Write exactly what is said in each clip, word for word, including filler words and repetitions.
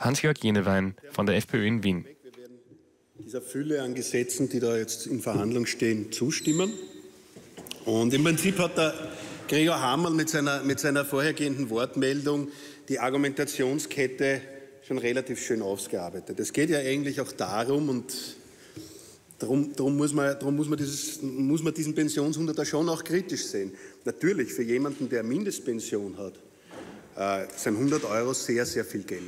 Hans-Georg Jenewein von der FPÖ in Wien. Wir werden dieser Fülle an Gesetzen, die da jetzt in Verhandlung stehen, zustimmen. Und im Prinzip hat der Gregor Hammerl mit seiner, mit seiner vorhergehenden Wortmeldung die Argumentationskette schon relativ schön ausgearbeitet. Es geht ja eigentlich auch darum, und darum, darum, muss, man, darum muss, man dieses, muss man diesen Pensionshunderter schon auch kritisch sehen. Natürlich, für jemanden, der Mindestpension hat, äh, sind hundert Euro sehr, sehr viel Geld.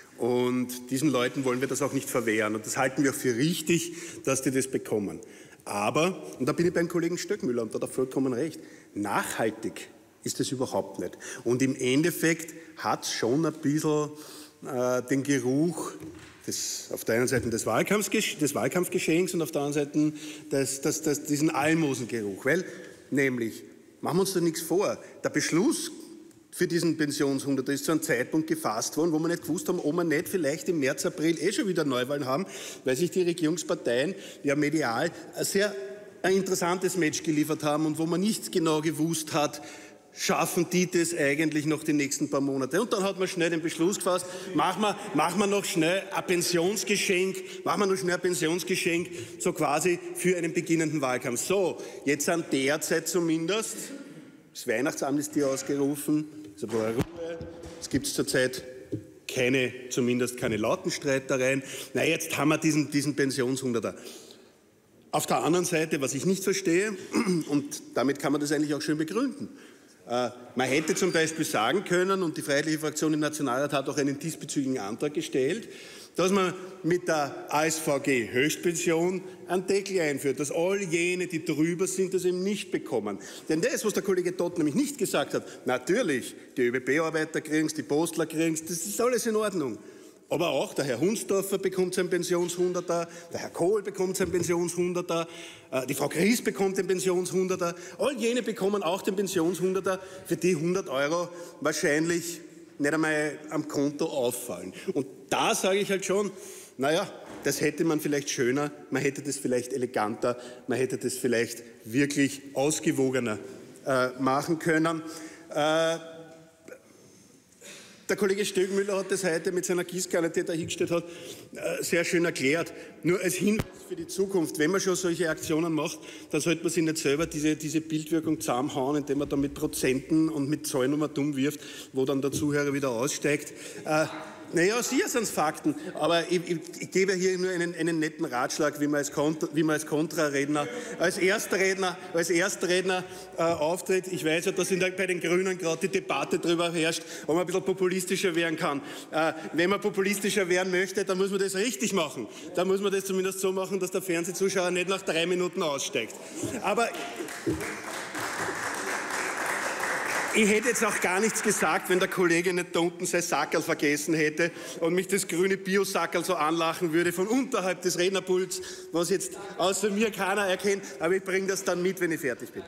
Und diesen Leuten wollen wir das auch nicht verwehren. Und das halten wir auch für richtig, dass die das bekommen. Aber, und da bin ich beim Kollegen Stöckmüller, und da hat er vollkommen recht, nachhaltig ist es überhaupt nicht. Und im Endeffekt hat es schon ein bisschen äh, den Geruch des, auf der einen Seite des, Wahlkampfs, des Wahlkampfgeschenks und auf der anderen Seite des, des, des, diesen Almosengeruch. Weil, nämlich, machen wir uns da nichts vor, der Beschluss für diesen Pensionshunderter ist zu einem Zeitpunkt gefasst worden, wo wir nicht gewusst haben, ob wir nicht vielleicht im März, April eh schon wieder Neuwahlen haben, weil sich die Regierungsparteien ja medial ein sehr ein interessantes Match geliefert haben und wo man nicht genau gewusst hat, schaffen die das eigentlich noch die nächsten paar Monate. Und dann hat man schnell den Beschluss gefasst, machen wir, machen wir noch schnell ein Pensionsgeschenk, machen wir noch schnell ein Pensionsgeschenk, so quasi für einen beginnenden Wahlkampf. So, jetzt an derzeit zumindest, das Weihnachtsamnestie ausgerufen, ist ein bisschen Ruhe, es gibt zurzeit keine, zumindest keine lauten Streitereien. Na, jetzt haben wir diesen, diesen Pensionshunderter. Auf der anderen Seite, was ich nicht verstehe, und damit kann man das eigentlich auch schön begründen, äh, man hätte zum Beispiel sagen können, und die Freiheitliche Fraktion im Nationalrat hat auch einen diesbezüglichen Antrag gestellt, dass man mit der A S V G-Höchstpension einen Deckel einführt, dass all jene, die drüber sind, das eben nicht bekommen. Denn das, was der Kollege Todt nämlich nicht gesagt hat, natürlich, die ÖBB-Arbeiter kriegen es, die Postler kriegen es, das ist alles in Ordnung. Aber auch der Herr Hunsdorfer bekommt sein Pensionshunderter, der Herr Kohl bekommt sein Pensionshunderter, die Frau Gries bekommt den Pensionshunderter. All jene bekommen auch den Pensionshunderter, für die hundert Euro wahrscheinlich nicht einmal am Konto auffallen. Und da sage ich halt schon, naja, das hätte man vielleicht schöner, man hätte das vielleicht eleganter, man hätte das vielleicht wirklich ausgewogener äh, machen können. Äh, Der Kollege Stöckmüller hat das heute mit seiner Gießkanne, die er da hingestellt hat, sehr schön erklärt. Nur als Hinweis für die Zukunft, wenn man schon solche Aktionen macht, dann sollte man sich nicht selber diese, diese Bildwirkung zusammenhauen, indem man da mit Prozenten und mit Zahlen um dumm wirft, wo dann der Zuhörer wieder aussteigt. Äh, Naja, sicher sind es Fakten, aber ich, ich, ich gebe hier nur einen, einen netten Ratschlag, wie man als, Kontra, wie man als Kontraredner, als Erstredner, als Erstredner äh, auftritt. Ich weiß ja, dass in der, bei den Grünen gerade die Debatte darüber herrscht, ob man ein bisschen populistischer werden kann. Äh, wenn man populistischer werden möchte, dann muss man das richtig machen. Dann muss man das zumindest so machen, dass der Fernsehzuschauer nicht nach drei Minuten aussteigt. Aber ich hätte jetzt auch gar nichts gesagt, wenn der Kollege nicht da unten sein Sackerl vergessen hätte und mich das grüne Bio-Sackerl so anlachen würde von unterhalb des Rednerpults, was jetzt außer mir keiner erkennt. Aber ich bringe das dann mit, wenn ich fertig bin.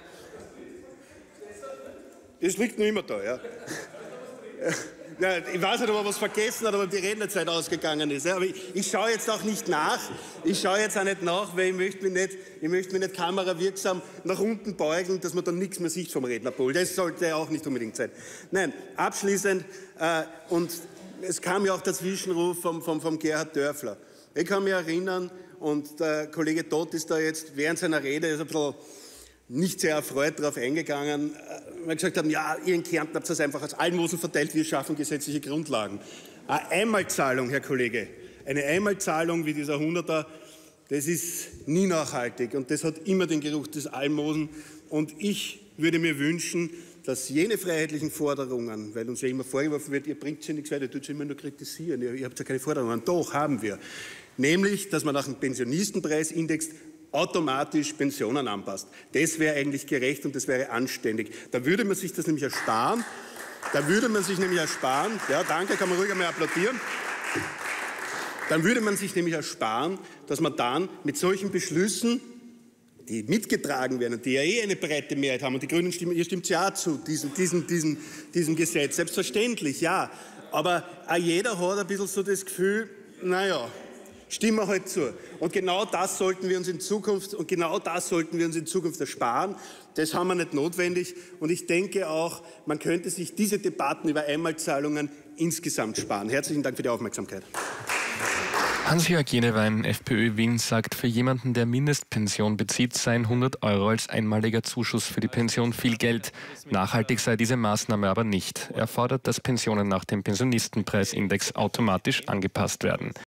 Das liegt noch immer da, ja. Ja, ich weiß nicht, ob er was vergessen hat, aber die Rednerzeit ausgegangen ist. Ja, aber ich, ich schaue jetzt auch nicht nach. Ich schaue jetzt auch nicht nach, weil ich möchte mich nicht, ich möchte mich nicht kamerawirksam nach unten beugen, dass man dann nichts mehr sieht vom Rednerpult. Das sollte auch nicht unbedingt sein. Nein, abschließend, äh, und es kam ja auch der Zwischenruf vom, vom, vom Gerhard Dörfler. Ich kann mich erinnern, und der Kollege Todt ist da jetzt während seiner Rede ist ein bisschen nicht sehr erfreut darauf eingegangen, weil wir gesagt haben, ja, ihr in Kärnten habt das einfach als Almosen verteilt, wir schaffen gesetzliche Grundlagen. Eine Einmalzahlung, Herr Kollege, eine Einmalzahlung wie dieser Hunderter, das ist nie nachhaltig und das hat immer den Geruch des Almosen. Und ich würde mir wünschen, dass jene freiheitlichen Forderungen, weil uns ja immer vorgeworfen wird, ihr bringt sie nichts weiter, ihr tut sie immer nur kritisieren, ihr, ihr habt ja keine Forderungen, doch haben wir. Nämlich, dass man nach dem Pensionistenpreisindex automatisch Pensionen anpasst. Das wäre eigentlich gerecht und das wäre anständig. Da würde man sich das nämlich ersparen. Da würde man sich nämlich ersparen. Ja, danke, kann man ruhig einmal applaudieren. Dann würde man sich nämlich ersparen, dass man dann mit solchen Beschlüssen, die mitgetragen werden und die ja eh eine breite Mehrheit haben, und die Grünen stimmen, ihr stimmt ja zu diesem, diesem, diesem, diesem Gesetz, selbstverständlich, ja. Aber auch jeder hat ein bisschen so das Gefühl, naja, stimmen wir halt zu. Und genau das sollten wir uns in Zukunft, und genau das sollten wir uns in Zukunft ersparen. Das haben wir nicht notwendig. Und ich denke auch, man könnte sich diese Debatten über Einmalzahlungen insgesamt sparen. Herzlichen Dank für die Aufmerksamkeit. Hans-Jörg Jenewein, FPÖ Wien, sagt, für jemanden, der Mindestpension bezieht, seien hundert Euro als einmaliger Zuschuss für die Pension viel Geld. Nachhaltig sei diese Maßnahme aber nicht. Er fordert, dass Pensionen nach dem Pensionistenpreisindex automatisch angepasst werden.